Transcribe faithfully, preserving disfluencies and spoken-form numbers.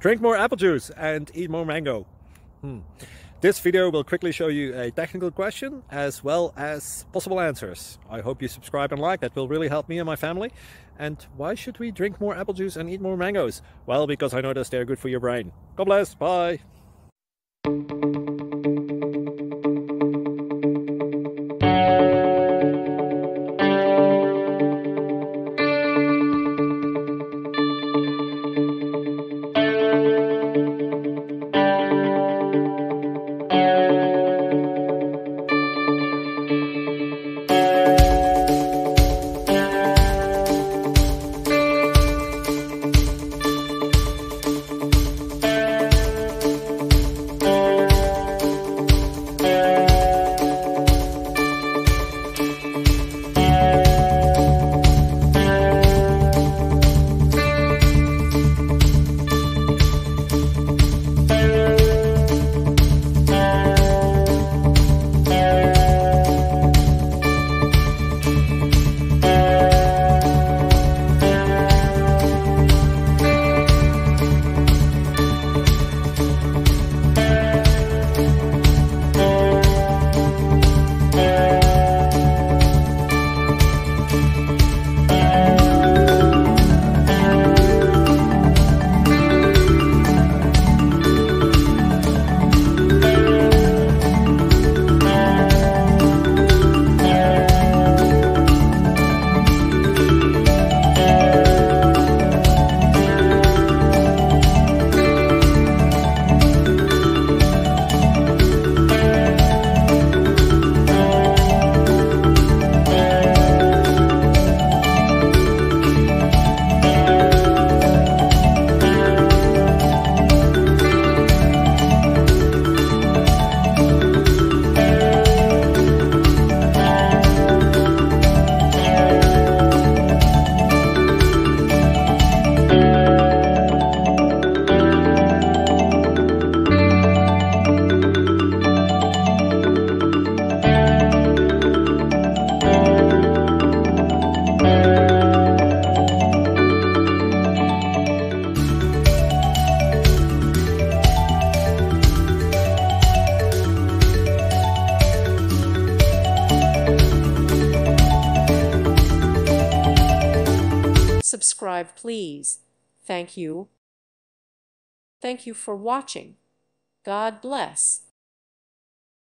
Drink more apple juice and eat more mango. Hmm. This video will quickly show you a technical question as well as possible answers. I hope you subscribe and like. That will really help me and my family. And why should we drink more apple juice and eat more mangoes? Well, because I noticed they're good for your brain. God bless. Bye. Subscribe, please. Thank you. Thank you for watching. God bless.